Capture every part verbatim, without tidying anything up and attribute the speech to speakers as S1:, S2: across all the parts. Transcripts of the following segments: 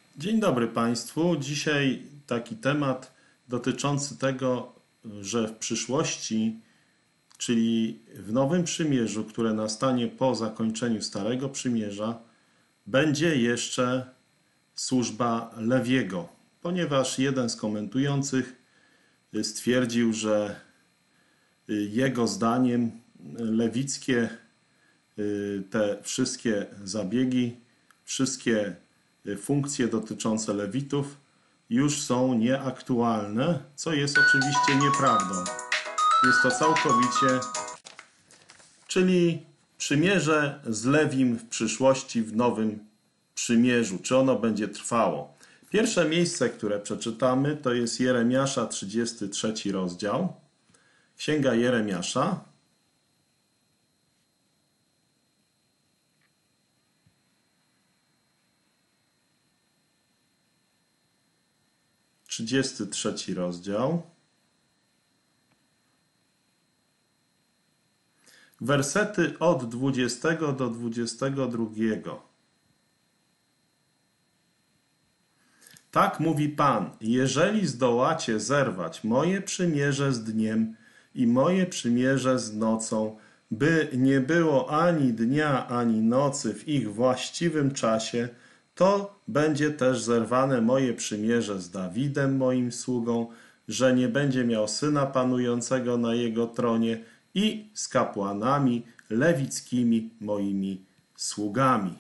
S1: Dzień dobry Państwu. Dzisiaj taki temat dotyczący tego, że w przyszłości, czyli w Nowym Przymierzu, które nastanie po zakończeniu Starego Przymierza, będzie jeszcze służba Lewiego, ponieważ jeden z komentujących stwierdził, że jego zdaniem lewickie te wszystkie zabiegi, wszystkie funkcje dotyczące Lewitów już są nieaktualne, co jest oczywiście nieprawdą. Jest to całkowicie, czyli przymierze z Lewim w przyszłości w Nowym Przymierzu. Czy ono będzie trwało? Pierwsze miejsce, które przeczytamy, to jest Jeremiasza, trzydziesty trzeci rozdział. Księga Jeremiasza. trzydziesty trzeci rozdział. Wersety od dwudziestego do dwudziestego drugiego. Tak mówi Pan: jeżeli zdołacie zerwać moje przymierze z dniem i moje przymierze z nocą, by nie było ani dnia, ani nocy w ich właściwym czasie, to będzie też zerwane moje przymierze z Dawidem, moim sługą, że nie będzie miał syna panującego na jego tronie, i z kapłanami lewickimi moimi sługami.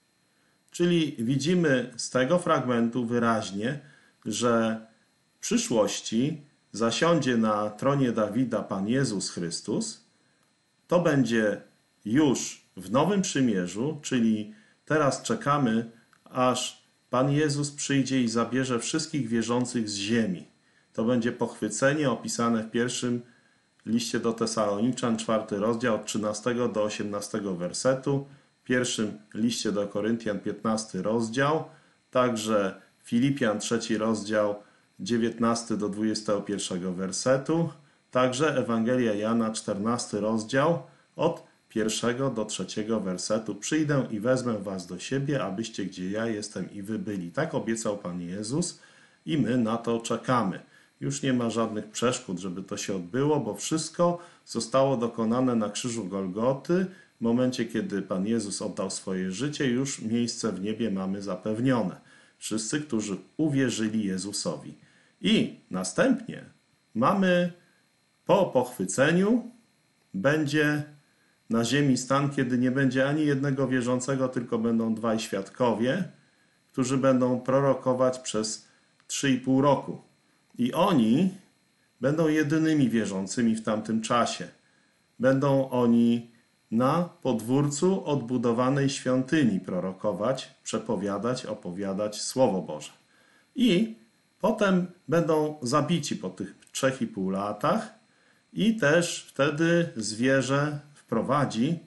S1: Czyli widzimy z tego fragmentu wyraźnie, że w przyszłości zasiądzie na tronie Dawida Pan Jezus Chrystus. To będzie już w Nowym Przymierzu, czyli teraz czekamy, aż Pan Jezus przyjdzie i zabierze wszystkich wierzących z ziemi. To będzie pochwycenie opisane w pierwszym liście do Tesaloniczan, czwarty rozdział, od trzynastego do osiemnastego wersetu, w pierwszym liście do Koryntian, piętnasty rozdział, także Filipian, trzeci rozdział, dziewiętnasty do dwudziestego pierwszego wersetu, także Ewangelia Jana, czternasty rozdział, od pierwszego do trzeciego wersetu. Przyjdę i wezmę was do siebie, abyście gdzie ja jestem i wy byli. Tak obiecał Pan Jezus i my na to czekamy. Już nie ma żadnych przeszkód, żeby to się odbyło, bo wszystko zostało dokonane na krzyżu Golgoty. W momencie, kiedy Pan Jezus oddał swoje życie, już miejsce w niebie mamy zapewnione. Wszyscy, którzy uwierzyli Jezusowi. I następnie mamy po pochwyceniu będzie na ziemi stan, kiedy nie będzie ani jednego wierzącego, tylko będą dwaj świadkowie, którzy będą prorokować przez trzy i pół roku. I oni będą jedynymi wierzącymi w tamtym czasie. Będą oni na podwórcu odbudowanej świątyni prorokować, przepowiadać, opowiadać Słowo Boże. I potem będą zabici po tych trzech i pół latach i też wtedy zwierzę wprowadzi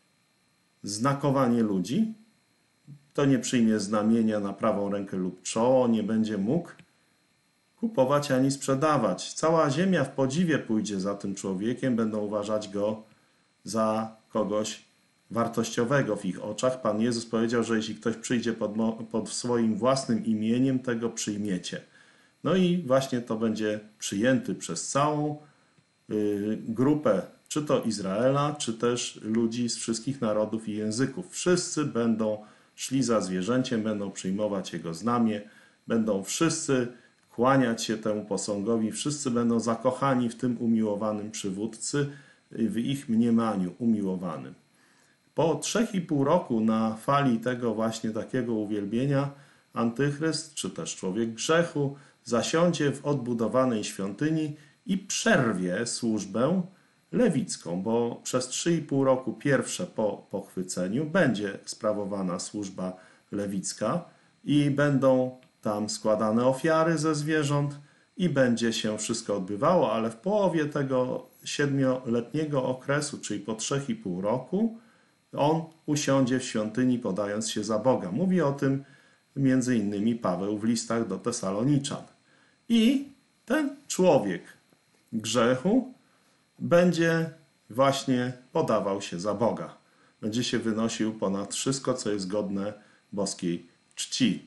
S1: znakowanie ludzi. To nie przyjmie znamienia na prawą rękę lub czoło, nie będzie mógł kupować ani sprzedawać. Cała ziemia w podziwie pójdzie za tym człowiekiem, będą uważać go za kogoś wartościowego w ich oczach. Pan Jezus powiedział, że jeśli ktoś przyjdzie pod, pod swoim własnym imieniem, tego przyjmiecie. No i właśnie to będzie przyjęty przez całą y, grupę, czy to Izraela, czy też ludzi z wszystkich narodów i języków. Wszyscy będą szli za zwierzęciem, będą przyjmować jego znamię, będą wszyscy kłaniać się temu posągowi, wszyscy będą zakochani w tym umiłowanym przywódcy, w ich mniemaniu umiłowanym. Po trzech i pół roku na fali tego właśnie takiego uwielbienia Antychryst, czy też człowiek grzechu, zasiądzie w odbudowanej świątyni i przerwie służbę lewicką, bo przez trzy i pół roku pierwsze po pochwyceniu będzie sprawowana służba lewicka i będą tam składane ofiary ze zwierząt i będzie się wszystko odbywało, ale w połowie tego siedmioletniego okresu, czyli po trzech i pół roku, on usiądzie w świątyni, podając się za Boga. Mówi o tym między innymi Paweł w listach do Tesaloniczan. I ten człowiek grzechu będzie właśnie podawał się za Boga. Będzie się wynosił ponad wszystko, co jest godne boskiej czci.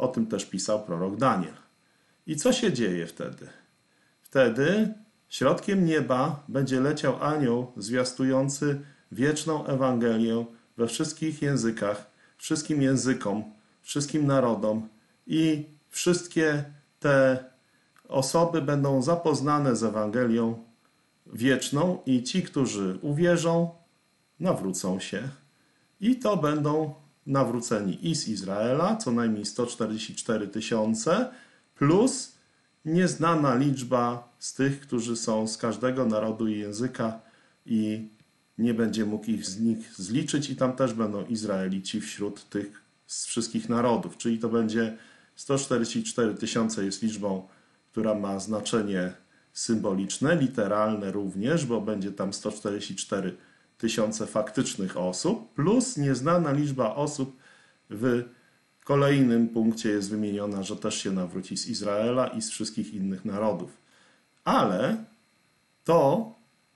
S1: O tym też pisał prorok Daniel. I co się dzieje wtedy? Wtedy środkiem nieba będzie leciał anioł zwiastujący wieczną Ewangelię we wszystkich językach, wszystkim językom, wszystkim narodom i wszystkie te osoby będą zapoznane z Ewangelią wieczną i ci, którzy uwierzą, nawrócą się i to będą nawróceni i z Izraela, co najmniej sto czterdzieści cztery tysiące, plus nieznana liczba z tych, którzy są z każdego narodu i języka i nie będzie mógł ich z nich zliczyć i tam też będą Izraelici wśród tych z wszystkich narodów, czyli to będzie sto czterdzieści cztery tysiące jest liczbą, która ma znaczenie symboliczne, literalne również, bo będzie tam sto czterdzieści cztery tysiące faktycznych osób, plus nieznana liczba osób w kolejnym punkcie jest wymieniona, że też się nawróci z Izraela i z wszystkich innych narodów. Ale to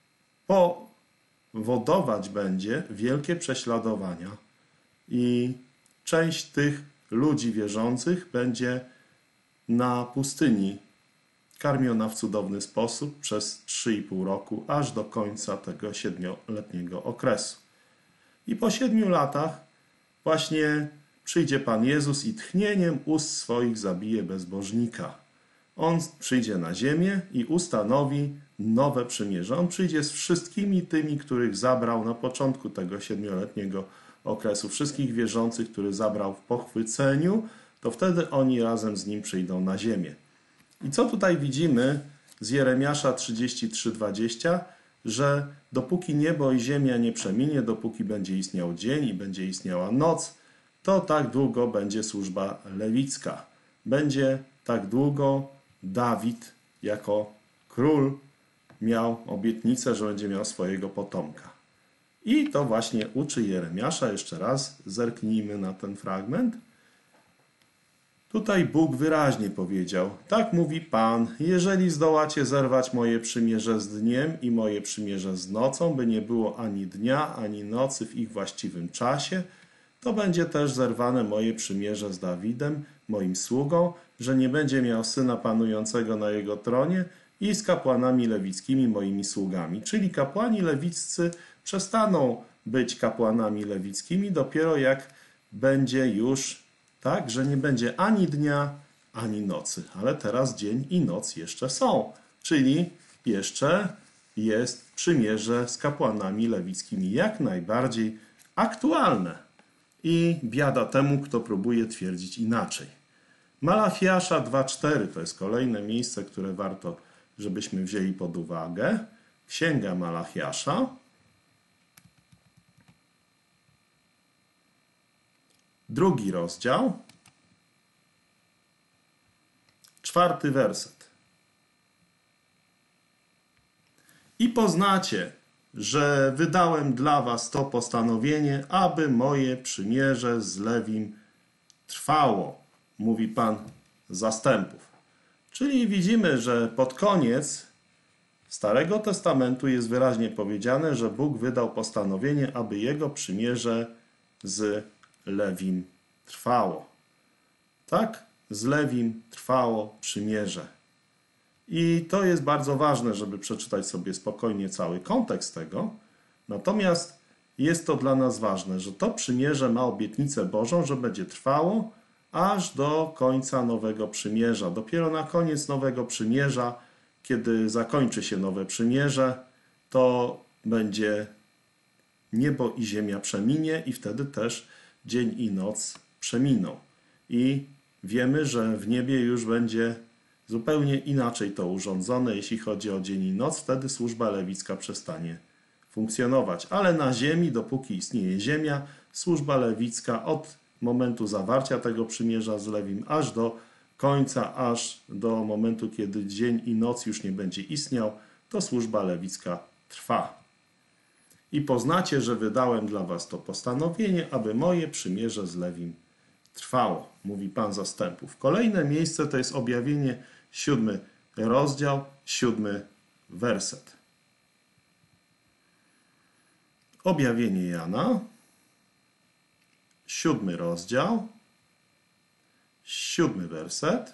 S1: powodować będzie wielkie prześladowania i część tych ludzi wierzących będzie na pustyni karmiona w cudowny sposób przez trzy i pół roku, aż do końca tego siedmioletniego okresu. I po siedmiu latach właśnie przyjdzie Pan Jezus i tchnieniem ust swoich zabije bezbożnika. On przyjdzie na ziemię i ustanowi nowe przymierze. On przyjdzie z wszystkimi tymi, których zabrał na początku tego siedmioletniego okresu. Wszystkich wierzących, których zabrał w pochwyceniu, to wtedy oni razem z nim przyjdą na ziemię. I co tutaj widzimy z Jeremiasza trzydzieści trzy dwadzieścia, że dopóki niebo i ziemia nie przeminie, dopóki będzie istniał dzień i będzie istniała noc, to tak długo będzie służba lewicka. Będzie tak długo Dawid jako król miał obietnicę, że będzie miał swojego potomka. I to właśnie uczy Jeremiasza. Jeszcze raz zerknijmy na ten fragment. Tutaj Bóg wyraźnie powiedział, tak mówi Pan, jeżeli zdołacie zerwać moje przymierze z dniem i moje przymierze z nocą, by nie było ani dnia, ani nocy w ich właściwym czasie, to będzie też zerwane moje przymierze z Dawidem, moim sługą, że nie będzie miał syna panującego na jego tronie i z kapłanami lewickimi moimi sługami. Czyli kapłani lewiccy przestaną być kapłanami lewickimi dopiero jak będzie już tak, że nie będzie ani dnia, ani nocy. Ale teraz dzień i noc jeszcze są. Czyli jeszcze jest przymierze z kapłanami lewickimi jak najbardziej aktualne. I biada temu, kto próbuje twierdzić inaczej. Malachiasza dwa cztery to jest kolejne miejsce, które warto, żebyśmy wzięli pod uwagę. Księga Malachiasza. Drugi rozdział, czwarty werset. I poznacie, że wydałem dla was to postanowienie, aby moje przymierze z Lewim trwało, mówi Pan zastępów. Czyli widzimy, że pod koniec Starego Testamentu jest wyraźnie powiedziane, że Bóg wydał postanowienie, aby Jego przymierze z Lewim trwało. Tak? Z Lewim trwało przymierze. I to jest bardzo ważne, żeby przeczytać sobie spokojnie cały kontekst tego. Natomiast jest to dla nas ważne, że to przymierze ma obietnicę Bożą, że będzie trwało aż do końca nowego przymierza. Dopiero na koniec nowego przymierza, kiedy zakończy się nowe przymierze, to będzie niebo i ziemia przeminie i wtedy też dzień i noc przeminą. I wiemy, że w niebie już będzie zupełnie inaczej to urządzone, jeśli chodzi o dzień i noc. Wtedy służba lewicka przestanie funkcjonować. Ale na ziemi, dopóki istnieje ziemia, służba lewicka od momentu zawarcia tego przymierza z Lewim aż do końca, aż do momentu, kiedy dzień i noc już nie będzie istniał, to służba lewicka trwa. I poznacie, że wydałem dla was to postanowienie, aby moje przymierze z Lewim trwało, mówi Pan zastępów. Kolejne miejsce to jest Objawienie, siódmy rozdział, siódmy werset. Objawienie Jana, siódmy rozdział, siódmy werset.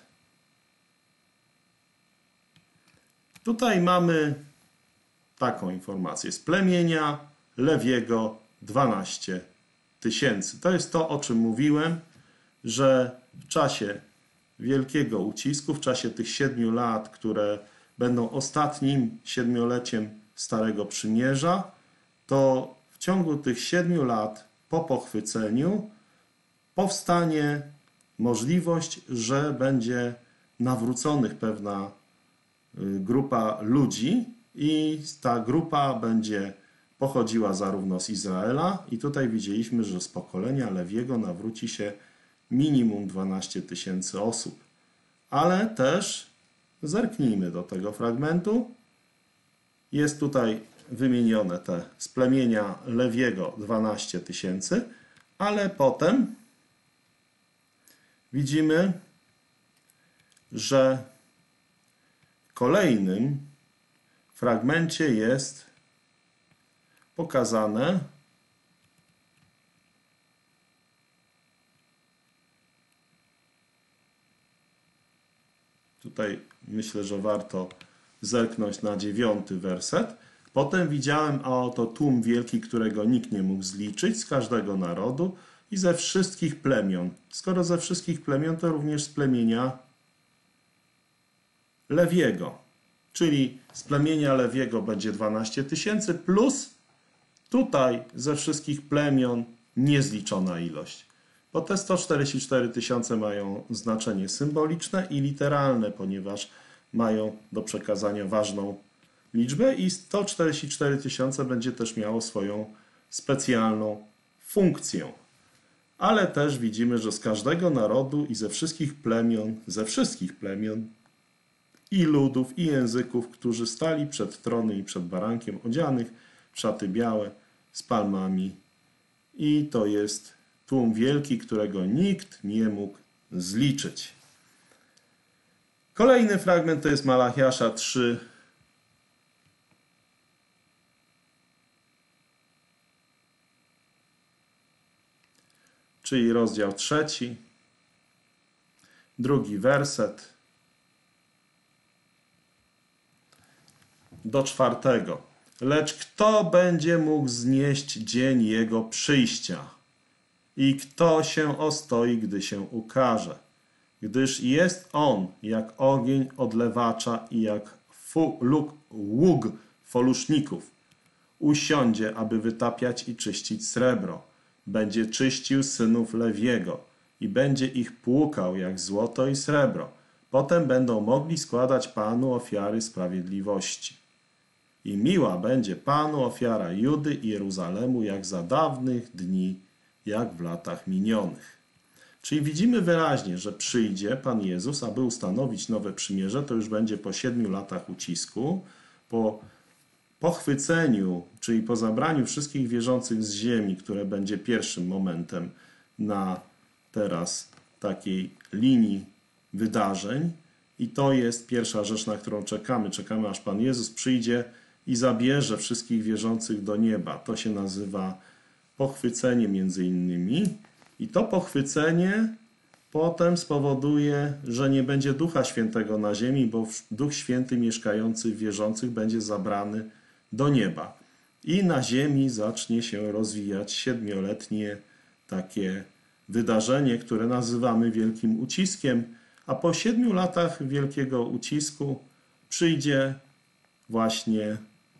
S1: Tutaj mamy taką informację. Z plemienia Lewiego dwanaście tysięcy. To jest to, o czym mówiłem, że w czasie wielkiego ucisku, w czasie tych siedmiu lat, które będą ostatnim siedmioleciem Starego Przymierza, to w ciągu tych siedmiu lat po pochwyceniu powstanie możliwość, że będzie nawróconych pewna grupa ludzi i ta grupa będzie pochodziła zarówno z Izraela i tutaj widzieliśmy, że z pokolenia Lewiego nawróci się minimum dwanaście tysięcy osób. Ale też zerknijmy do tego fragmentu. Jest tutaj wymienione te z plemienia Lewiego dwanaście tysięcy, ale potem widzimy, że w kolejnym fragmencie jest pokazane, tutaj myślę, że warto zerknąć na dziewiąty werset. Potem widziałem, a oto tłum wielki, którego nikt nie mógł zliczyć, z każdego narodu i ze wszystkich plemion. Skoro ze wszystkich plemion, to również z plemienia Lewiego. Czyli z plemienia Lewiego będzie dwanaście tysięcy plus tutaj ze wszystkich plemion niezliczona ilość. Bo te sto czterdzieści cztery tysiące mają znaczenie symboliczne i literalne, ponieważ mają do przekazania ważną liczbę i sto czterdzieści cztery tysiące będzie też miało swoją specjalną funkcję. Ale też widzimy, że z każdego narodu i ze wszystkich plemion, ze wszystkich plemion i ludów, i języków, którzy stali przed tronem i przed barankiem, odzianych w szaty białe, z palmami. I to jest tłum wielki, którego nikt nie mógł zliczyć. Kolejny fragment to jest Malachiasza trzy. Czyli rozdział trzeci, drugi werset do czwartego. Lecz kto będzie mógł znieść dzień Jego przyjścia? I kto się ostoi, gdy się ukaże? Gdyż jest On jak ogień odlewacza i jak fu, luk, ług foluszników. Usiądzie, aby wytapiać i czyścić srebro. Będzie czyścił synów Lewiego i będzie ich płukał jak złoto i srebro. Potem będą mogli składać Panu ofiary sprawiedliwości. I miła będzie Panu ofiara Judy i Jeruzalemu jak za dawnych dni, jak w latach minionych. Czyli widzimy wyraźnie, że przyjdzie Pan Jezus, aby ustanowić nowe przymierze. To już będzie po siedmiu latach ucisku, po pochwyceniu, czyli po zabraniu wszystkich wierzących z ziemi, które będzie pierwszym momentem na teraz takiej linii wydarzeń. I to jest pierwsza rzecz, na którą czekamy. Czekamy, aż Pan Jezus przyjdzie i zabierze wszystkich wierzących do nieba. To się nazywa pochwycenie między innymi. I to pochwycenie potem spowoduje, że nie będzie Ducha Świętego na ziemi, bo Duch Święty mieszkający w wierzących będzie zabrany do nieba. I na ziemi zacznie się rozwijać siedmioletnie takie wydarzenie, które nazywamy wielkim uciskiem, a po siedmiu latach wielkiego ucisku przyjdzie właśnie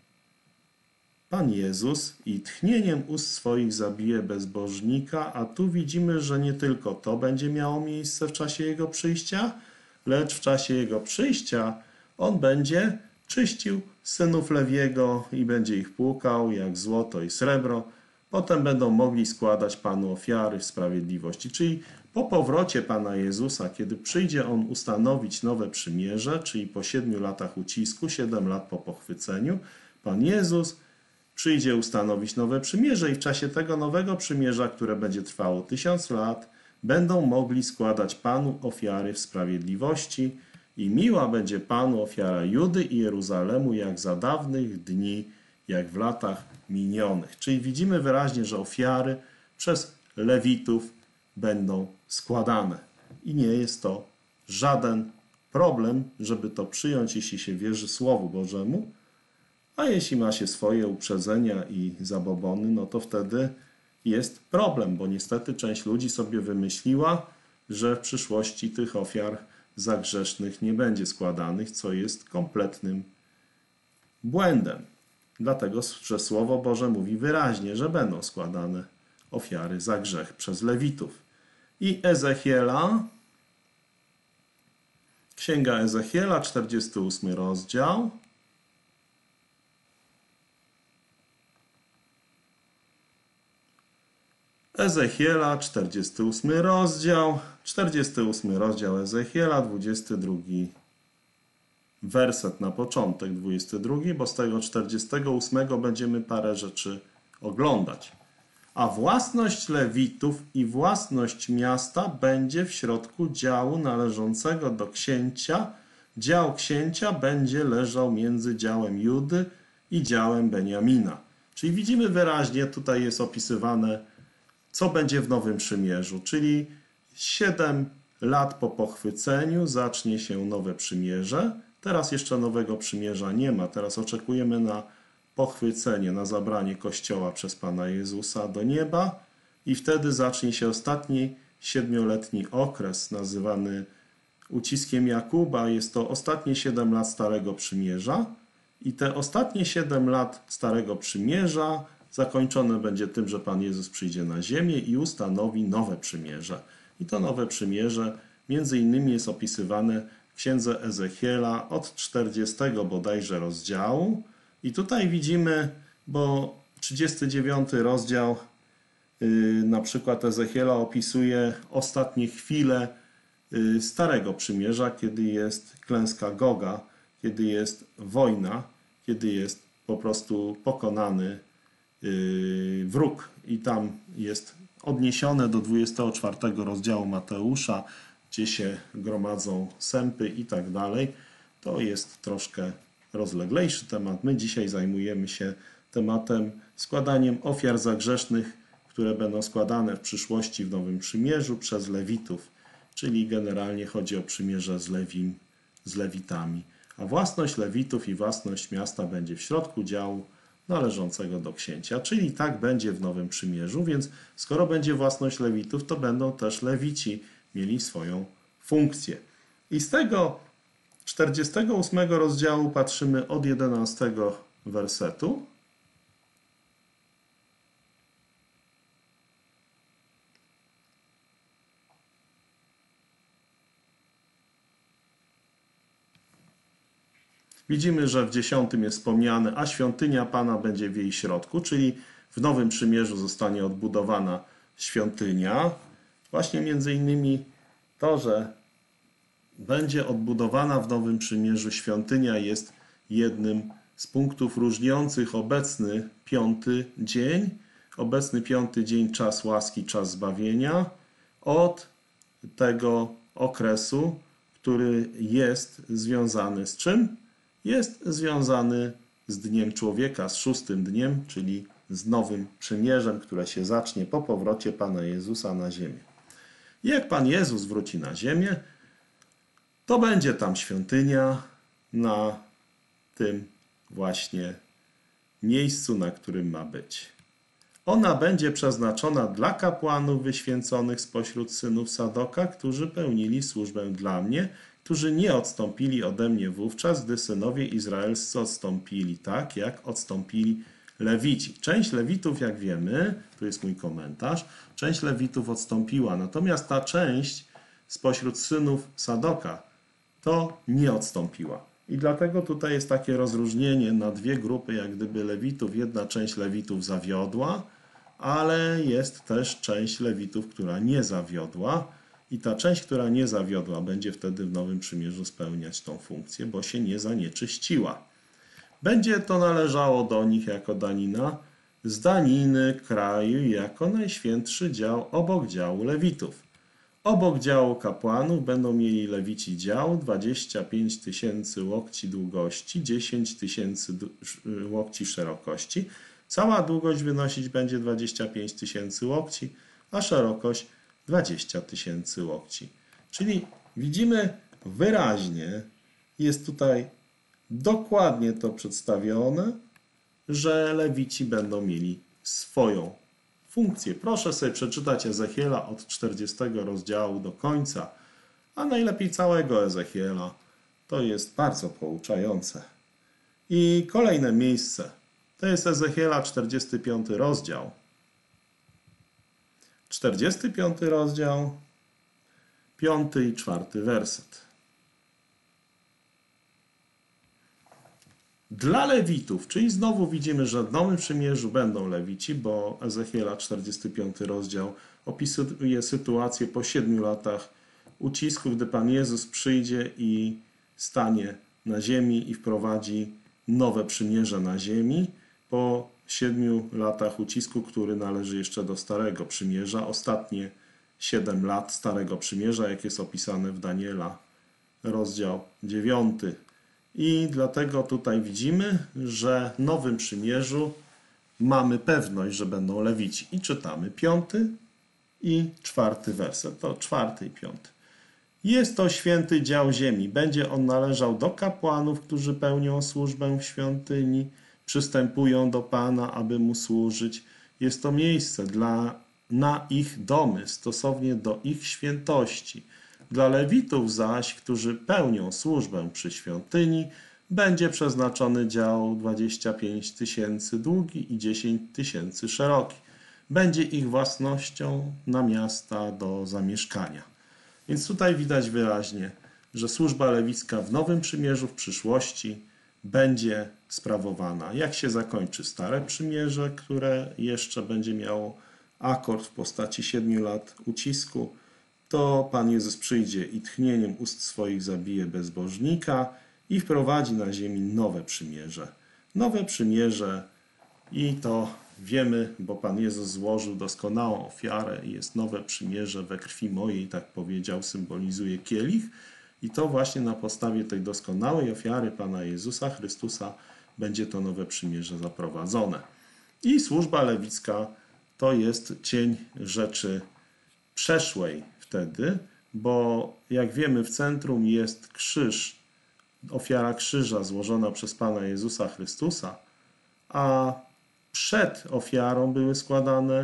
S1: Pan Jezus i tchnieniem ust swoich zabije bezbożnika, a tu widzimy, że nie tylko to będzie miało miejsce w czasie Jego przyjścia, lecz w czasie Jego przyjścia On będzie czyścił synów Lewiego i będzie ich płukał jak złoto i srebro. Potem będą mogli składać Panu ofiary w sprawiedliwości. Czyli po powrocie Pana Jezusa, kiedy przyjdzie On ustanowić nowe przymierze, czyli po siedmiu latach ucisku, siedem lat po pochwyceniu, Pan Jezus przyjdzie ustanowić nowe przymierze i w czasie tego nowego przymierza, które będzie trwało tysiąc lat, będą mogli składać Panu ofiary w sprawiedliwości i miła będzie Panu ofiara Judy i Jeruzalemu jak za dawnych dni, jak w latach minionych. Czyli widzimy wyraźnie, że ofiary przez Lewitów będą składane. i nie jest to żaden problem, żeby to przyjąć, jeśli się wierzy Słowu Bożemu. A jeśli ma się swoje uprzedzenia i zabobony, no to wtedy jest problem, bo niestety część ludzi sobie wymyśliła, że w przyszłości tych ofiar za grzesznych nie będzie składanych, co jest kompletnym błędem. Dlatego, że Słowo Boże mówi wyraźnie, że będą składane ofiary za grzech przez Lewitów. I Ezechiela, Księga Ezechiela, czterdziesty ósmy rozdział. Ezechiela, czterdziesty ósmy rozdział, czterdziesty ósmy rozdział Ezechiela, dwudziesty drugi werset na początek, dwudziesty drugi, bo z tego czterdziestego ósmego będziemy parę rzeczy oglądać. A własność Lewitów i własność miasta będzie w środku działu należącego do księcia. Dział księcia będzie leżał między działem Judy i działem Beniamina. Czyli widzimy wyraźnie, tutaj jest opisywane, co będzie w Nowym Przymierzu, czyli siedem lat po pochwyceniu zacznie się nowe przymierze. Teraz jeszcze nowego przymierza nie ma. Teraz oczekujemy na pochwycenie, na zabranie Kościoła przez Pana Jezusa do nieba i wtedy zacznie się ostatni siedmioletni okres nazywany uciskiem Jakuba. Jest to ostatnie siedem lat Starego Przymierza i te ostatnie siedem lat Starego Przymierza zakończone będzie tym, że Pan Jezus przyjdzie na ziemię i ustanowi nowe przymierze. I to nowe przymierze między innymi jest opisywane w Księdze Ezechiela od czterdziestego bodajże rozdziału. I tutaj widzimy, bo trzydziesty dziewiąty rozdział yy, na przykład Ezechiela opisuje ostatnie chwile yy, Starego Przymierza, kiedy jest klęska Goga, kiedy jest wojna, kiedy jest po prostu pokonany yy, wróg. I tam jest odniesione do dwudziestego czwartego rozdziału Mateusza, gdzie się gromadzą sępy i tak dalej. To jest troszkę rozleglejszy temat. My dzisiaj zajmujemy się tematem składaniem ofiar za grzesznych, które będą składane w przyszłości w Nowym Przymierzu przez Lewitów, czyli generalnie chodzi o przymierze z, Lewim, z Lewitami. A własność Lewitów i własność miasta będzie w środku działu należącego do księcia, czyli tak będzie w Nowym Przymierzu, więc skoro będzie własność Lewitów, to będą też Lewici mieli swoją funkcję. I z tego czterdziestego ósmego rozdziału patrzymy od jedenastego wersetu. Widzimy, że w dziesiątym jest wspomniane, a świątynia Pana będzie w jej środku, czyli w Nowym Przymierzu zostanie odbudowana świątynia. Właśnie między innymi to, że będzie odbudowana w Nowym Przymierzu świątynia jest jednym z punktów różniących obecny piąty dzień, obecny piąty dzień, czas łaski, czas zbawienia, od tego okresu, który jest związany z czym? Jest związany z Dniem Człowieka, z szóstym dniem, czyli z Nowym Przymierzem, które się zacznie po powrocie Pana Jezusa na ziemię. I jak Pan Jezus wróci na ziemię, to będzie tam świątynia na tym właśnie miejscu, na którym ma być. Ona będzie przeznaczona dla kapłanów wyświęconych spośród synów Sadoka, którzy pełnili służbę dla mnie, którzy nie odstąpili ode mnie wówczas, gdy synowie izraelscy odstąpili, tak jak odstąpili Lewici. Część Lewitów, jak wiemy, tu jest mój komentarz, część Lewitów odstąpiła, natomiast ta część spośród synów Sadoka to nie odstąpiła. I dlatego tutaj jest takie rozróżnienie na dwie grupy, jak gdyby Lewitów. Jedna część Lewitów zawiodła, ale jest też część Lewitów, która nie zawiodła. I ta część, która nie zawiodła, będzie wtedy w Nowym Przymierzu spełniać tą funkcję, bo się nie zanieczyściła. Będzie to należało do nich jako danina z daniny kraju jako najświętszy dział obok działu Lewitów. Obok działu kapłanów będą mieli Lewici dział dwadzieścia pięć tysięcy łokci długości, dziesięć tysięcy łokci szerokości. Cała długość wynosić będzie dwadzieścia pięć tysięcy łokci, a szerokość dwadzieścia tysięcy łokci. Czyli widzimy wyraźnie, jest tutaj dokładnie to przedstawione, że Lewici będą mieli swoją funkcję. Proszę sobie przeczytać Ezechiela od czterdziestego rozdziału do końca, a najlepiej całego Ezechiela. To jest bardzo pouczające. I kolejne miejsce. To jest Ezechiela czterdziesty piąty rozdział. czterdziesty piąty rozdział, piąty i czwarty werset. Dla Lewitów, czyli znowu widzimy, że w Nowym Przymierzu będą Lewici, bo Ezechiela czterdziesty piąty rozdział opisuje sytuację po siedmiu latach ucisku, gdy Pan Jezus przyjdzie i stanie na ziemi i wprowadzi nowe przymierze na ziemi po siedmiu latach ucisku, który należy jeszcze do Starego Przymierza. Ostatnie siedem lat Starego Przymierza, jak jest opisane w Daniela, rozdział dziewiąty. I dlatego tutaj widzimy, że w Nowym Przymierzu mamy pewność, że będą Lewici. I czytamy piąty i czwarty werset. To czwarty i piąty. Jest to święty dział ziemi. Będzie on należał do kapłanów, którzy pełnią służbę w świątyni, przystępują do Pana, aby Mu służyć. Jest to miejsce dla, na ich domy, stosownie do ich świętości. Dla Lewitów zaś, którzy pełnią służbę przy świątyni, będzie przeznaczony dział dwadzieścia pięć tysięcy długi i dziesięć tysięcy szeroki. Będzie ich własnością na miasta do zamieszkania. Więc tutaj widać wyraźnie, że służba lewicka w Nowym Przymierzu w przyszłości będzie sprawowana. Jak się zakończy Stare Przymierze, które jeszcze będzie miało akord w postaci siedmiu lat ucisku, to Pan Jezus przyjdzie i tchnieniem ust swoich zabije bezbożnika i wprowadzi na ziemi nowe przymierze. Nowe przymierze i to wiemy, bo Pan Jezus złożył doskonałą ofiarę i jest nowe przymierze we krwi mojej, tak powiedział, symbolizuje kielich. I to właśnie na podstawie tej doskonałej ofiary Pana Jezusa Chrystusa będzie to nowe przymierze zaprowadzone. I służba lewicka to jest cień rzeczy przeszłej wtedy, bo jak wiemy w centrum jest krzyż, ofiara krzyża złożona przez Pana Jezusa Chrystusa, a przed ofiarą były składane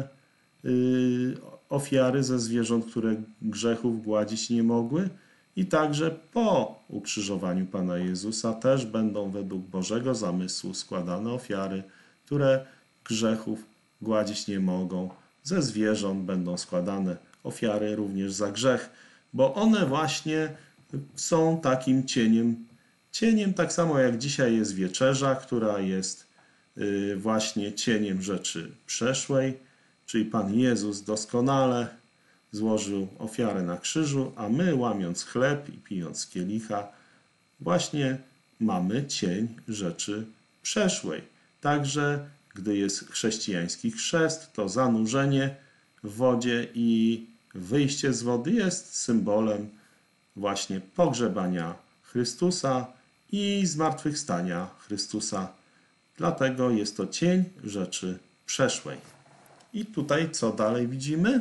S1: yy, ofiary ze zwierząt, które grzechów gładzić nie mogły, i także po ukrzyżowaniu Pana Jezusa też będą według Bożego zamysłu składane ofiary, które grzechów gładzić nie mogą. Ze zwierząt będą składane ofiary również za grzech, bo one właśnie są takim cieniem, cieniem tak samo jak dzisiaj jest wieczerza, która jest właśnie cieniem rzeczy przeszłej, czyli Pan Jezus doskonale złożył ofiarę na krzyżu, a my, łamiąc chleb i pijąc z kielicha, właśnie mamy cień rzeczy przeszłej. Także gdy jest chrześcijański chrzest, to zanurzenie w wodzie i wyjście z wody jest symbolem właśnie pogrzebania Chrystusa i zmartwychwstania Chrystusa. Dlatego jest to cień rzeczy przeszłej. I tutaj co dalej widzimy?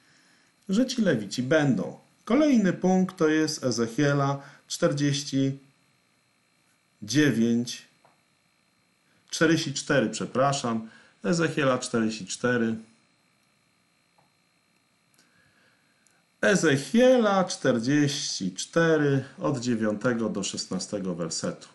S1: Że ci Lewici będą. Kolejny punkt to jest Ezechiela czterdzieści dziewięć, czterdzieści cztery, przepraszam, Ezechiela czterdzieści cztery. Ezechiela czterdzieści cztery od dziewiątego do szesnastego wersetu.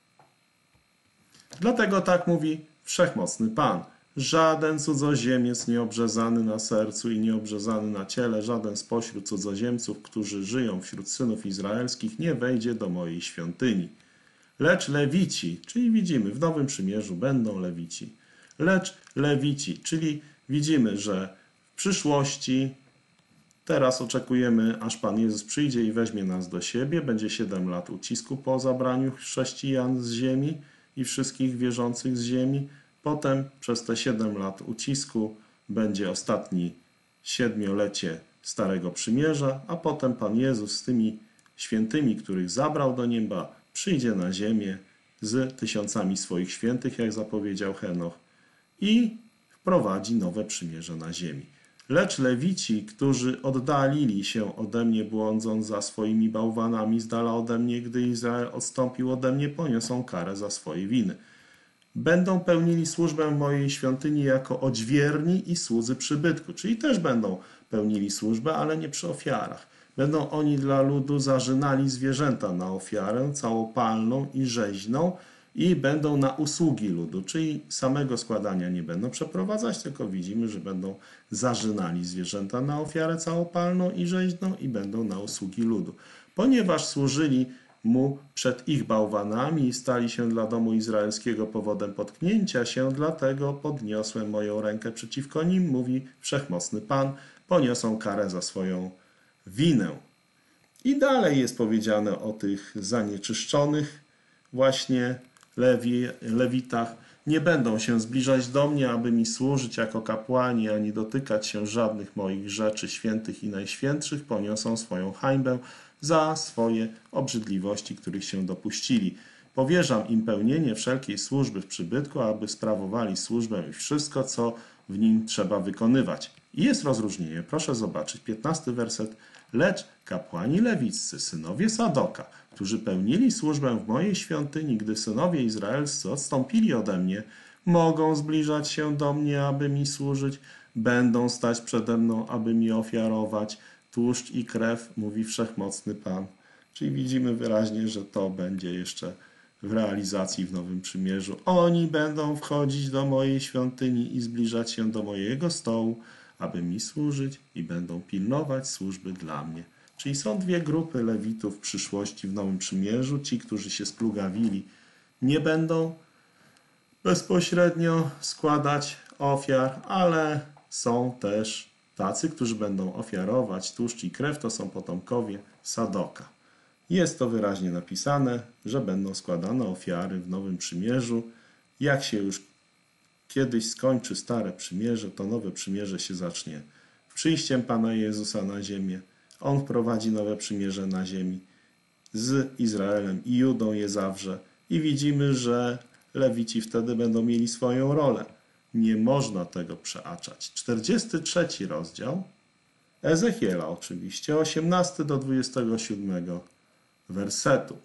S1: Dlatego tak mówi Wszechmocny Pan. Żaden cudzoziemiec nieobrzezany na sercu i nieobrzezany na ciele, żaden spośród cudzoziemców, którzy żyją wśród synów izraelskich, nie wejdzie do mojej świątyni. Lecz Lewici, czyli widzimy, w Nowym Przymierzu będą Lewici. Lecz Lewici, czyli widzimy, że w przyszłości, teraz oczekujemy, aż Pan Jezus przyjdzie i weźmie nas do siebie. Będzie siedem lat ucisku po zabraniu chrześcijan z ziemi i wszystkich wierzących z ziemi. Potem przez te siedem lat ucisku będzie ostatni siedmiolecie Starego Przymierza, a potem Pan Jezus z tymi świętymi, których zabrał do nieba, przyjdzie na ziemię z tysiącami swoich świętych, jak zapowiedział Henoch, i wprowadzi nowe przymierze na ziemi. Lecz Lewici, którzy oddalili się ode mnie, błądząc za swoimi bałwanami z dala ode mnie, gdy Izrael odstąpił ode mnie, poniosą karę za swoje winy. Będą pełnili służbę w mojej świątyni jako odźwierni i słudzy przybytku, czyli też będą pełnili służbę, ale nie przy ofiarach. Będą oni dla ludu zarzynali zwierzęta na ofiarę całopalną i rzeźną i będą na usługi ludu, czyli samego składania nie będą przeprowadzać, tylko widzimy, że będą zarzynali zwierzęta na ofiarę całopalną i rzeźną i będą na usługi ludu. Ponieważ służyli mu przed ich bałwanami i stali się dla domu izraelskiego powodem potknięcia się, dlatego podniosłem moją rękę przeciwko nim, mówi Wszechmocny Pan, poniosą karę za swoją winę. I dalej jest powiedziane o tych zanieczyszczonych właśnie Lewi, Lewitach. Nie będą się zbliżać do mnie, aby mi służyć jako kapłani, ani dotykać się żadnych moich rzeczy świętych i najświętszych, poniosą swoją hańbę za swoje obrzydliwości, których się dopuścili. Powierzam im pełnienie wszelkiej służby w przybytku, aby sprawowali służbę i wszystko, co w nim trzeba wykonywać. I jest rozróżnienie. Proszę zobaczyć, piętnasty werset. Lecz kapłani lewiccy, synowie Sadoka, którzy pełnili służbę w mojej świątyni, gdy synowie izraelscy odstąpili ode mnie, mogą zbliżać się do mnie, aby mi służyć, będą stać przede mną, aby mi ofiarować tłuszcz i krew, mówi Wszechmocny Pan. Czyli widzimy wyraźnie, że to będzie jeszcze w realizacji w Nowym Przymierzu. Oni będą wchodzić do mojej świątyni i zbliżać się do mojego stołu, aby mi służyć i będą pilnować służby dla mnie. Czyli są dwie grupy Lewitów w przyszłości w Nowym Przymierzu. Ci, którzy się splugawili, nie będą bezpośrednio składać ofiar, ale są też tacy, którzy będą ofiarować tłuszcz i krew, to są potomkowie Sadoka. Jest to wyraźnie napisane, że będą składane ofiary w Nowym Przymierzu. Jak się już kiedyś skończy Stare Przymierze, to Nowe Przymierze się zacznie przyjściem Pana Jezusa na ziemię. On wprowadzi Nowe Przymierze na ziemi. Z Izraelem i Judą je zawrze. I widzimy, że Lewici wtedy będą mieli swoją rolę. Nie można tego przeaczać. czterdziesty trzeci rozdział Ezechiela oczywiście, osiemnasty do dwudziestego siódmego wersetu.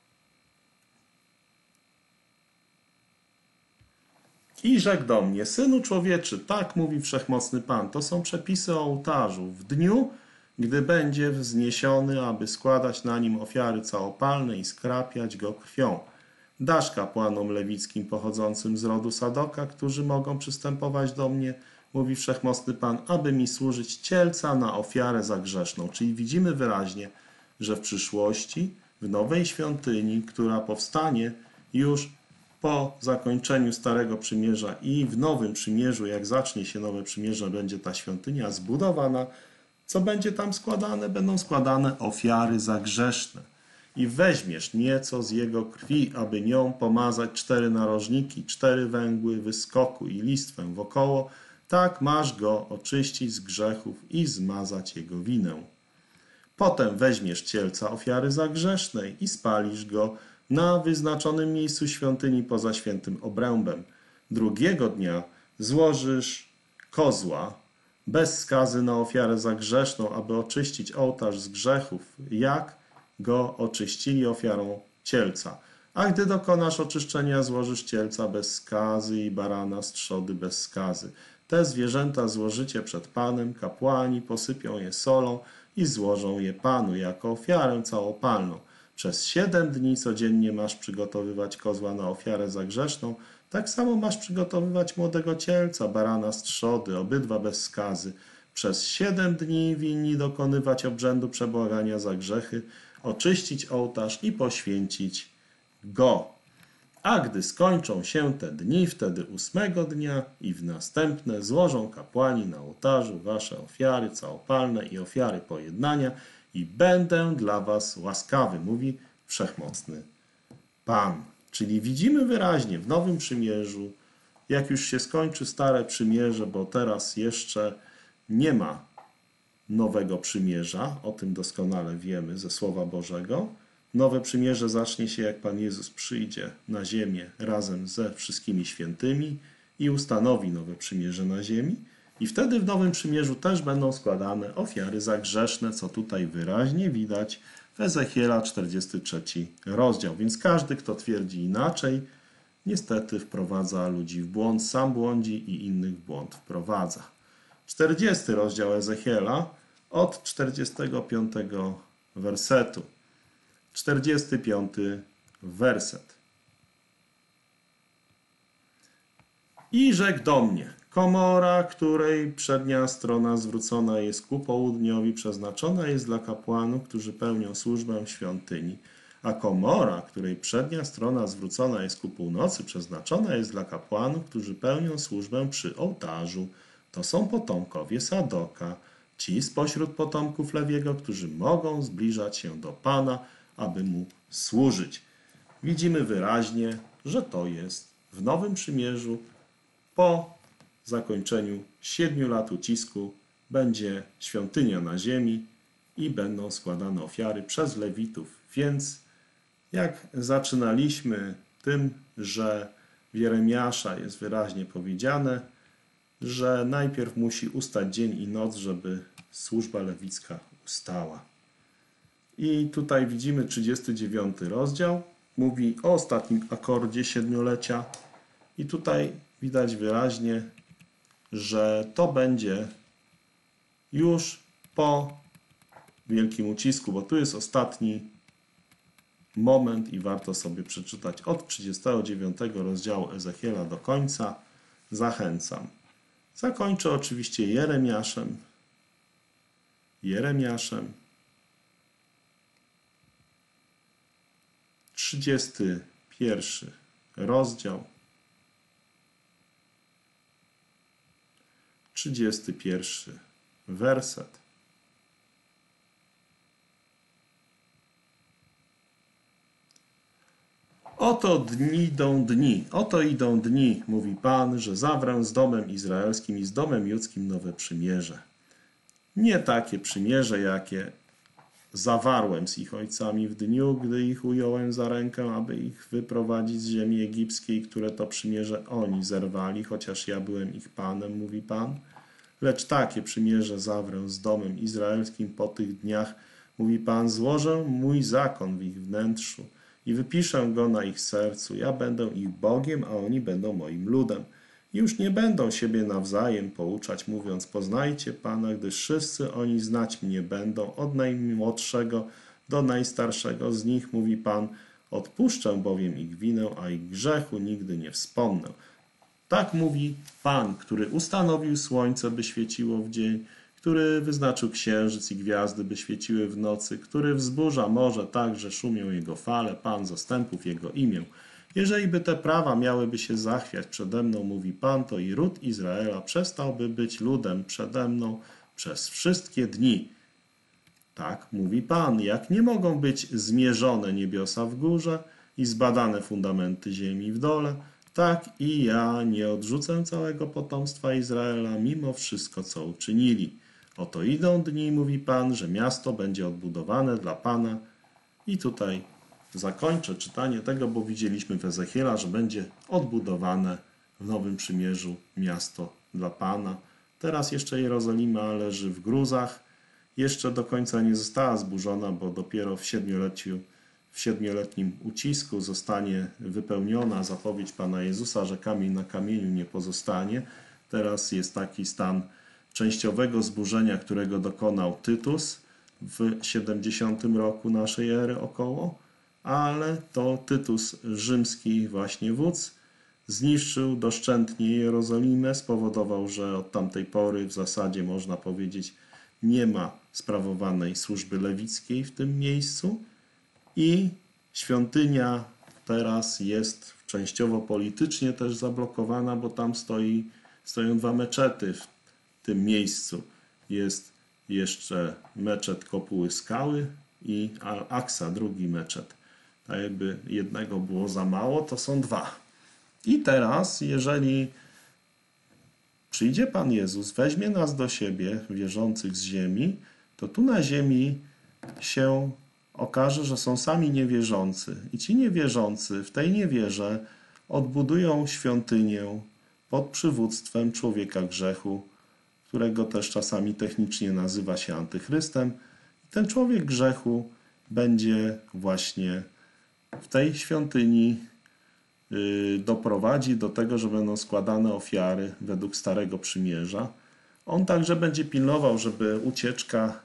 S1: I rzekł do mnie, synu człowieczy, tak mówi Wszechmocny Pan, to są przepisy o ołtarzu. W dniu, gdy będzie wzniesiony, aby składać na nim ofiary całopalne i skrapiać go krwią. Dasz kapłanom lewickim pochodzącym z rodu Sadoka, którzy mogą przystępować do mnie, mówi Wszechmocny Pan, aby mi służyć cielca na ofiarę za grzeszną. Czyli widzimy wyraźnie, że w przyszłości, w nowej świątyni, która powstanie już po zakończeniu Starego Przymierza i w Nowym Przymierzu, jak zacznie się Nowe Przymierze, będzie ta świątynia zbudowana. Co będzie tam składane? Będą składane ofiary za grzeszne. I weźmiesz nieco z jego krwi, aby nią pomazać cztery narożniki, cztery węgły wyskoku i listwę wokoło, tak masz go oczyścić z grzechów i zmazać jego winę. Potem weźmiesz cielca ofiary za grzesznej i spalisz go na wyznaczonym miejscu świątyni poza świętym obrębem. Drugiego dnia złożysz kozła bez skazy na ofiarę za grzeszną, aby oczyścić ołtarz z grzechów, jak go oczyścili ofiarą cielca. A gdy dokonasz oczyszczenia, złożysz cielca bez skazy i barana z trzody bez skazy. Te zwierzęta złożycie przed Panem, kapłani posypią je solą i złożą je Panu jako ofiarę całopalną. Przez siedem dni codziennie masz przygotowywać kozła na ofiarę za grzeszną, tak samo masz przygotowywać młodego cielca, barana z trzody, obydwa bez skazy. Przez siedem dni winni dokonywać obrzędu przebłagania za grzechy, oczyścić ołtarz i poświęcić go. A gdy skończą się te dni, wtedy ósmego dnia i w następne złożą kapłani na ołtarzu wasze ofiary całopalne i ofiary pojednania i będę dla was łaskawy, mówi Wszechmocny Pan. Czyli widzimy wyraźnie w Nowym Przymierzu, jak już się skończy Stare Przymierze, bo teraz jeszcze nie ma Nowego Przymierza, o tym doskonale wiemy ze Słowa Bożego. Nowe Przymierze zacznie się, jak Pan Jezus przyjdzie na ziemię razem ze wszystkimi świętymi i ustanowi Nowe Przymierze na ziemi. I wtedy w Nowym Przymierzu też będą składane ofiary za grzeszne, co tutaj wyraźnie widać w Ezechiela czterdziesty trzeci rozdział. Więc każdy, kto twierdzi inaczej, niestety wprowadza ludzi w błąd, sam błądzi i innych w błąd wprowadza. czterdziesty rozdział Ezechiela od czterdziestego piątego wersetu. czterdziesty piąty werset. I rzekł do mnie: komora, której przednia strona zwrócona jest ku południowi, przeznaczona jest dla kapłanów, którzy pełnią służbę w świątyni, a komora, której przednia strona zwrócona jest ku północy, przeznaczona jest dla kapłanów, którzy pełnią służbę przy ołtarzu. To są potomkowie Sadoka, ci spośród potomków Lewiego, którzy mogą zbliżać się do Pana, aby Mu służyć. Widzimy wyraźnie, że to jest w Nowym Przymierzu. Po zakończeniu siedmiu lat ucisku będzie świątynia na ziemi i będą składane ofiary przez Lewitów. Więc jak zaczynaliśmy tym, że w Jeremiasza jest wyraźnie powiedziane, że najpierw musi ustać dzień i noc, żeby służba lewicka ustała. I tutaj widzimy trzydziesty dziewiąty rozdział. Mówi o ostatnim akordzie siedmiolecia. I tutaj widać wyraźnie, że to będzie już po wielkim ucisku, bo tu jest ostatni moment i warto sobie przeczytać od trzydziestego dziewiątego rozdziału Ezechiela do końca. Zachęcam. Zakończę oczywiście Jeremiaszem. Jeremiaszem. trzydziesty pierwszy rozdział. trzydziesty pierwszy werset. Oto dni idą dni, oto idą dni, mówi Pan, że zawrę z domem izraelskim i z domem judzkim nowe przymierze. Nie takie przymierze, jakie zawarłem z ich ojcami w dniu, gdy ich ująłem za rękę, aby ich wyprowadzić z ziemi egipskiej, które to przymierze oni zerwali, chociaż ja byłem ich Panem, mówi Pan. Lecz takie przymierze zawrę z domem izraelskim po tych dniach, mówi Pan, złożę mój zakon w ich wnętrzu i wypiszę go na ich sercu. Ja będę ich Bogiem, a oni będą moim ludem. I już nie będą siebie nawzajem pouczać, mówiąc, poznajcie Pana, gdyż wszyscy oni znać mnie będą, od najmłodszego do najstarszego z nich, mówi Pan, odpuszczę bowiem ich winę, a ich grzechu nigdy nie wspomnę. Tak mówi Pan, który ustanowił słońce, by świeciło w dzień, który wyznaczył księżyc i gwiazdy, by świeciły w nocy, który wzburza morze tak, że szumią jego fale, Pan zastępów jego imię. Jeżeli by te prawa miałyby się zachwiać przede mną, mówi Pan, to i ród Izraela przestałby być ludem przede mną przez wszystkie dni. Tak mówi Pan, jak nie mogą być zmierzone niebiosa w górze i zbadane fundamenty ziemi w dole, tak i ja nie odrzucę całego potomstwa Izraela mimo wszystko, co uczynili. Oto idą dni, mówi Pan, że miasto będzie odbudowane dla Pana. I tutaj zakończę czytanie tego, bo widzieliśmy w Ezechiela, że będzie odbudowane w Nowym Przymierzu miasto dla Pana. Teraz jeszcze Jerozolima leży w gruzach. Jeszcze do końca nie została zburzona, bo dopiero w siedmioleciu W siedmioletnim ucisku zostanie wypełniona zapowiedź Pana Jezusa, że kamień na kamieniu nie pozostanie. Teraz jest taki stan częściowego zburzenia, którego dokonał Tytus w siedemdziesiątym roku naszej ery około, ale to Tytus rzymski właśnie wódz zniszczył doszczętnie Jerozolimę, spowodował, że od tamtej pory w zasadzie można powiedzieć nie ma sprawowanej służby lewickiej w tym miejscu. I świątynia teraz jest częściowo politycznie też zablokowana, bo tam stoi, stoją dwa meczety w tym miejscu. Jest jeszcze meczet Kopuły Skały i Al-Aqsa, drugi meczet. Tak jakby jednego było za mało, to są dwa. I teraz, jeżeli przyjdzie Pan Jezus, weźmie nas do siebie, wierzących z ziemi, to tu na ziemi się okaże, że są sami niewierzący. I ci niewierzący w tej niewierze odbudują świątynię pod przywództwem człowieka grzechu, którego też czasami technicznie nazywa się antychrystem. Ten człowiek grzechu będzie właśnie w tej świątyni doprowadzi do tego, że będą składane ofiary według Starego Przymierza. On także będzie pilnował, żeby ucieczka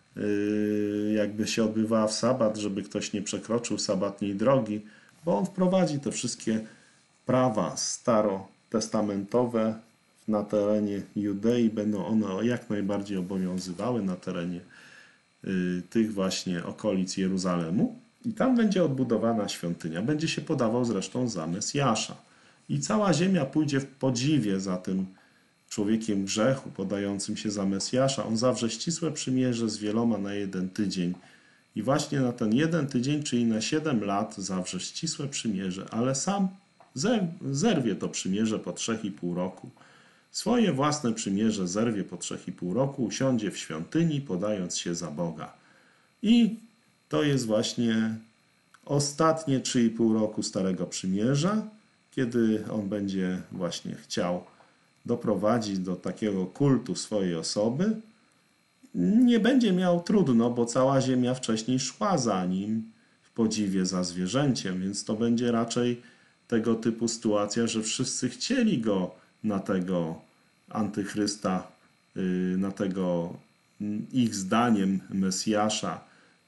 S1: jakby się odbywała w sabat, żeby ktoś nie przekroczył sabatniej drogi, bo on wprowadzi te wszystkie prawa starotestamentowe na terenie Judei. Będą one jak najbardziej obowiązywały na terenie tych właśnie okolic Jeruzalemu. I tam będzie odbudowana świątynia. Będzie się podawał zresztą za Mesjasza. I cała ziemia pójdzie w podziwie za tym człowiekiem grzechu, podającym się za Mesjasza. On zawrze ścisłe przymierze z wieloma na jeden tydzień. I właśnie na ten jeden tydzień, czyli na siedem lat, zawrze ścisłe przymierze, ale sam zerwie to przymierze po trzech i pół roku. Swoje własne przymierze zerwie po trzech i pół roku, usiądzie w świątyni, podając się za Boga. I to jest właśnie ostatnie trzy i pół roku Starego Przymierza, kiedy on będzie właśnie chciał doprowadzić do takiego kultu swojej osoby. Nie będzie miał trudno, bo cała ziemia wcześniej szła za nim w podziwie za zwierzęciem, więc to będzie raczej tego typu sytuacja, że wszyscy chcieli go na tego antychrysta, na tego ich zdaniem Mesjasza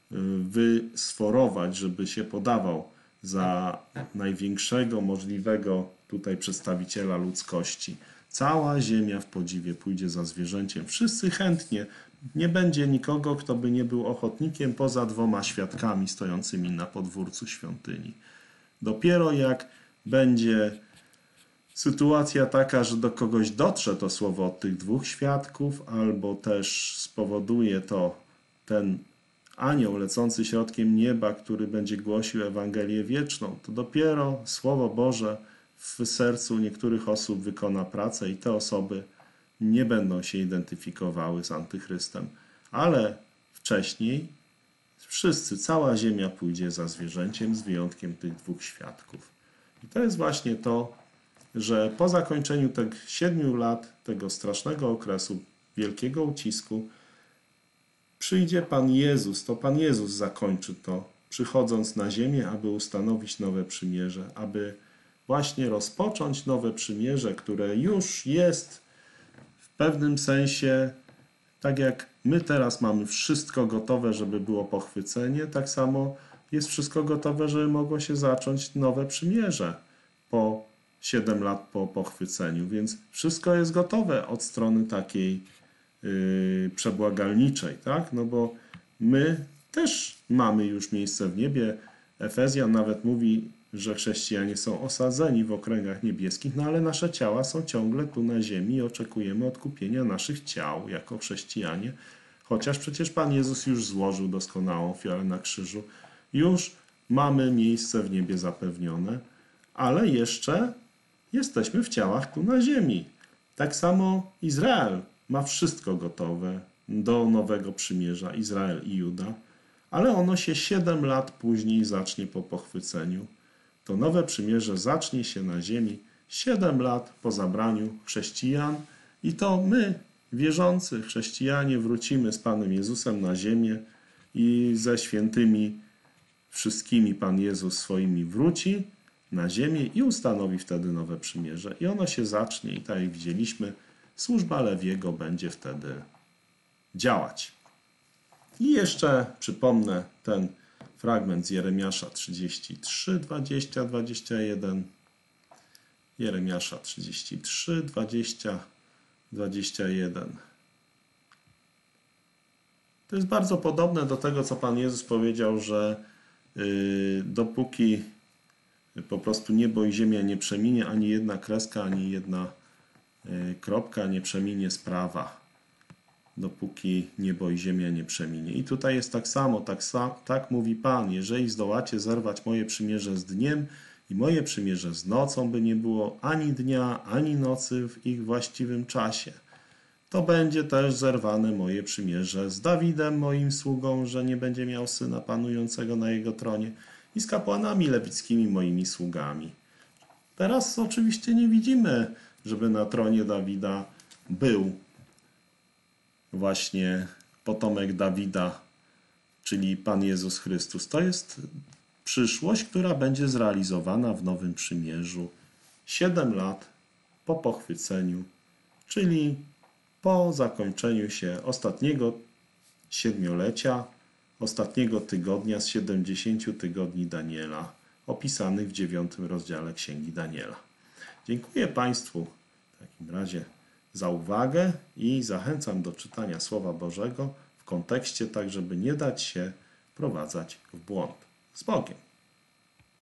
S1: wysforować, żeby się podawał za największego możliwego tutaj przedstawiciela ludzkości. Cała ziemia w podziwie pójdzie za zwierzęciem. Wszyscy chętnie. Nie będzie nikogo, kto by nie był ochotnikiem, poza dwoma świadkami stojącymi na podwórcu świątyni. Dopiero jak będzie sytuacja taka, że do kogoś dotrze to słowo od tych dwóch świadków, albo też spowoduje to ten anioł lecący środkiem nieba, który będzie głosił Ewangelię wieczną, to dopiero Słowo Boże w sercu niektórych osób wykona pracę i te osoby nie będą się identyfikowały z antychrystem. Ale wcześniej wszyscy, cała ziemia pójdzie za zwierzęciem z wyjątkiem tych dwóch świadków. I to jest właśnie to, że po zakończeniu tych siedmiu lat, tego strasznego okresu, wielkiego ucisku, przyjdzie Pan Jezus, to Pan Jezus zakończy to, przychodząc na ziemię, aby ustanowić nowe przymierze, aby właśnie rozpocząć nowe przymierze, które już jest w pewnym sensie, tak jak my teraz mamy wszystko gotowe, żeby było pochwycenie, tak samo jest wszystko gotowe, żeby mogło się zacząć nowe przymierze po siedem lat po pochwyceniu, więc wszystko jest gotowe od strony takiej Yy, przebłagalniczej, tak? No bo my też mamy już miejsce w niebie. Efezjan nawet mówi, że chrześcijanie są osadzeni w okręgach niebieskich, no ale nasze ciała są ciągle tu na ziemi i oczekujemy odkupienia naszych ciał jako chrześcijanie, chociaż przecież Pan Jezus już złożył doskonałą ofiarę na krzyżu. Już mamy miejsce w niebie zapewnione, ale jeszcze jesteśmy w ciałach tu na ziemi. Tak samo Izrael ma wszystko gotowe do nowego przymierza, Izrael i Juda, ale ono się siedem lat później zacznie po pochwyceniu. To nowe przymierze zacznie się na ziemi siedem lat po zabraniu chrześcijan i to my, wierzący chrześcijanie, wrócimy z Panem Jezusem na ziemię i ze świętymi wszystkimi Pan Jezus swoimi wróci na ziemię i ustanowi wtedy nowe przymierze. I ono się zacznie i tak jak widzieliśmy, służba Lewiego będzie wtedy działać. I jeszcze przypomnę ten fragment z Jeremiasza trzydzieści trzy, dwadzieścia, dwadzieścia jeden. Jeremiasza trzydzieści trzy, dwadzieścia, dwadzieścia jeden. To jest bardzo podobne do tego, co Pan Jezus powiedział, że yy, dopóki po prostu niebo i ziemia nie przeminie, ani jedna kreska, ani jedna kropka nie przeminie z prawa, dopóki niebo i ziemia nie przeminie. I tutaj jest tak samo, tak, tak mówi Pan, jeżeli zdołacie zerwać moje przymierze z dniem i moje przymierze z nocą, by nie było ani dnia, ani nocy w ich właściwym czasie, to będzie też zerwane moje przymierze z Dawidem, moim sługą, że nie będzie miał syna panującego na jego tronie, i z kapłanami lewickimi, moimi sługami. Teraz oczywiście nie widzimy, żeby na tronie Dawida był właśnie potomek Dawida, czyli Pan Jezus Chrystus. To jest przyszłość, która będzie zrealizowana w Nowym Przymierzu siedem lat po pochwyceniu, czyli po zakończeniu się ostatniego siedmiolecia, ostatniego tygodnia z siedemdziesięciu tygodni Daniela, opisanych w dziewiątym rozdziale Księgi Daniela. Dziękuję Państwu w takim razie za uwagę i zachęcam do czytania Słowa Bożego w kontekście, tak żeby nie dać się wprowadzać w błąd. Z Bogiem!